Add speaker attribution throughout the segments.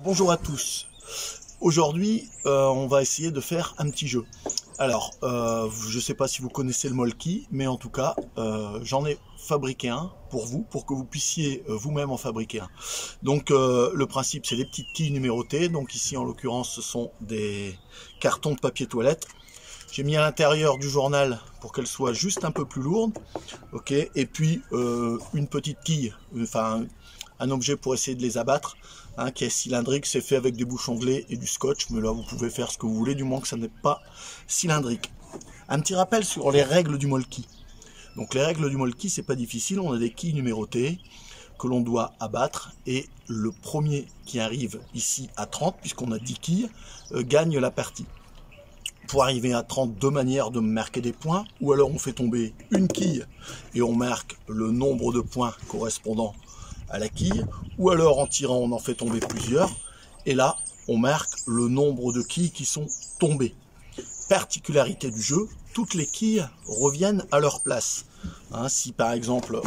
Speaker 1: Bonjour à tous. Aujourd'hui, on va essayer de faire un petit jeu. Alors, je ne sais pas si vous connaissez le Molki, mais en tout cas, j'en ai fabriqué un pour vous, pour que vous puissiez vous-même en fabriquer un. Donc, le principe, c'est des petites quilles numérotées. Donc ici, en l'occurrence, ce sont des cartons de papier toilette. J'ai mis à l'intérieur du journal pour qu'elle soit juste un peu plus lourde. Ok. Et puis, une petite quille, enfin, un objet pour essayer de les abattre. Qui est cylindrique, c'est fait avec des bouchons de lait et du scotch, mais là vous pouvez faire ce que vous voulez, du moins que ça n'est pas cylindrique. Un petit rappel sur les règles du Molki. Donc les règles du Molki, c'est pas difficile, on a des quilles numérotées que l'on doit abattre, et le premier qui arrive ici à 30, puisqu'on a 10 quilles, gagne la partie. Pour arriver à 30, deux manières de marquer des points, ou alors on fait tomber une quille et on marque le nombre de points correspondant à la quille, ou alors en tirant on en fait tomber plusieurs, et là on marque le nombre de quilles qui sont tombées. Particularité du jeu, toutes les quilles reviennent à leur place. Si par exemple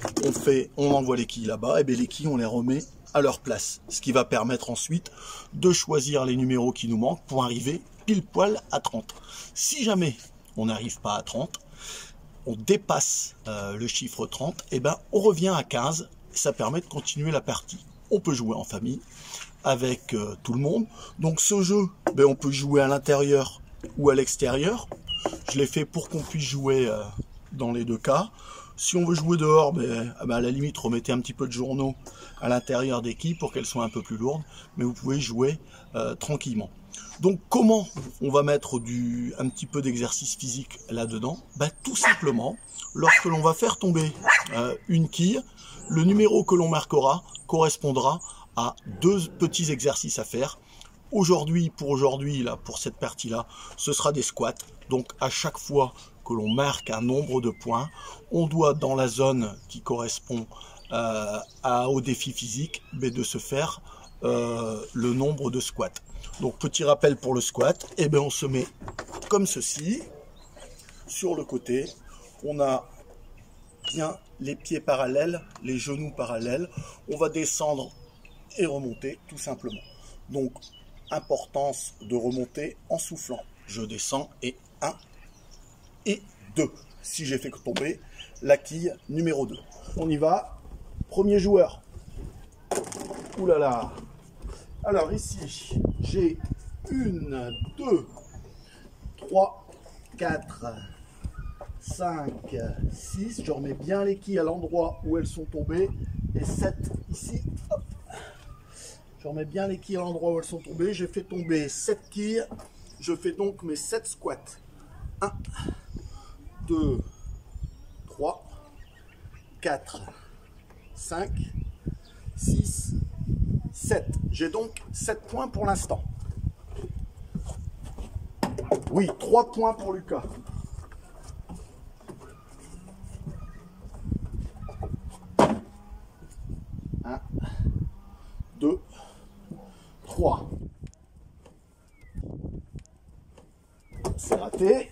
Speaker 1: on envoie les quilles là-bas, et bien les quilles on les remet à leur place, ce qui va permettre ensuite de choisir les numéros qui nous manquent pour arriver pile poil à 30. Si jamais on n'arrive pas à 30, on dépasse le chiffre 30, et ben on revient à 15. Ça permet de continuer la partie. On peut jouer en famille avec tout le monde. Donc ce jeu, on peut jouer à l'intérieur ou à l'extérieur. Je l'ai fait pour qu'on puisse jouer dans les deux cas. Si on veut jouer dehors, à la limite, remettez un petit peu de journaux à l'intérieur des quilles pour qu'elles soient un peu plus lourdes. Mais vous pouvez jouer tranquillement. Donc comment on va mettre un petit peu d'exercice physique là-dedans? Tout simplement, lorsque l'on va faire tomber une quille, le numéro que l'on marquera correspondra à deux petits exercices à faire. Aujourd'hui, pour cette partie-là, ce sera des squats. Donc à chaque fois que l'on marque un nombre de points, on doit, dans la zone qui correspond au défi physique, de se faire le nombre de squats. Donc petit rappel pour le squat, on se met comme ceci, sur le côté, on a bien les pieds parallèles, les genoux parallèles, on va descendre et remonter tout simplement. Donc importance de remonter en soufflant. Je descends et 1 et 2. Si j'ai fait tomber la quille numéro 2. On y va. Premier joueur. Ouh là là. Alors ici, j'ai 1, 2, 3, 4, 5, 6. Je remets bien les quilles à l'endroit où elles sont tombées. Et 7 ici. Hop. Je remets bien les quilles à l'endroit où elles sont tombées. J'ai fait tomber 7 quilles. Je fais donc mes 7 squats. 1, 2, 3, 4, 5, 6, 7. J'ai donc 7 points pour l'instant. Oui, 3 points pour Lucas. Un, 2, 3. C'est raté.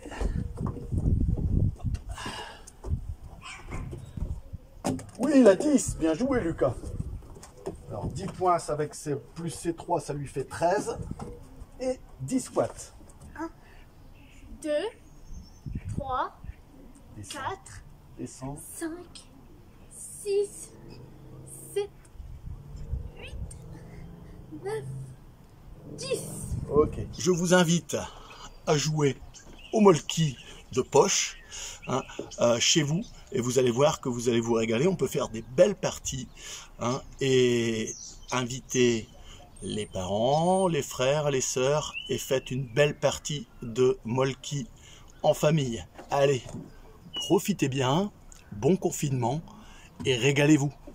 Speaker 1: Oui, il a 10. Bien joué, Lucas. Alors, 10 points avec plus C3, ça lui fait 13. Et 10 squats.
Speaker 2: 1, 2, 3, 4, 5, 6, 7, 8, 9, 10.
Speaker 1: Ok. Je vous invite à jouer au Molki de poche chez vous, et vous allez voir que vous allez vous régaler. On peut faire des belles parties et inviter les parents, les frères, les sœurs, et faites une belle partie de Molki en famille. Allez, profitez bien, bon confinement et régalez-vous.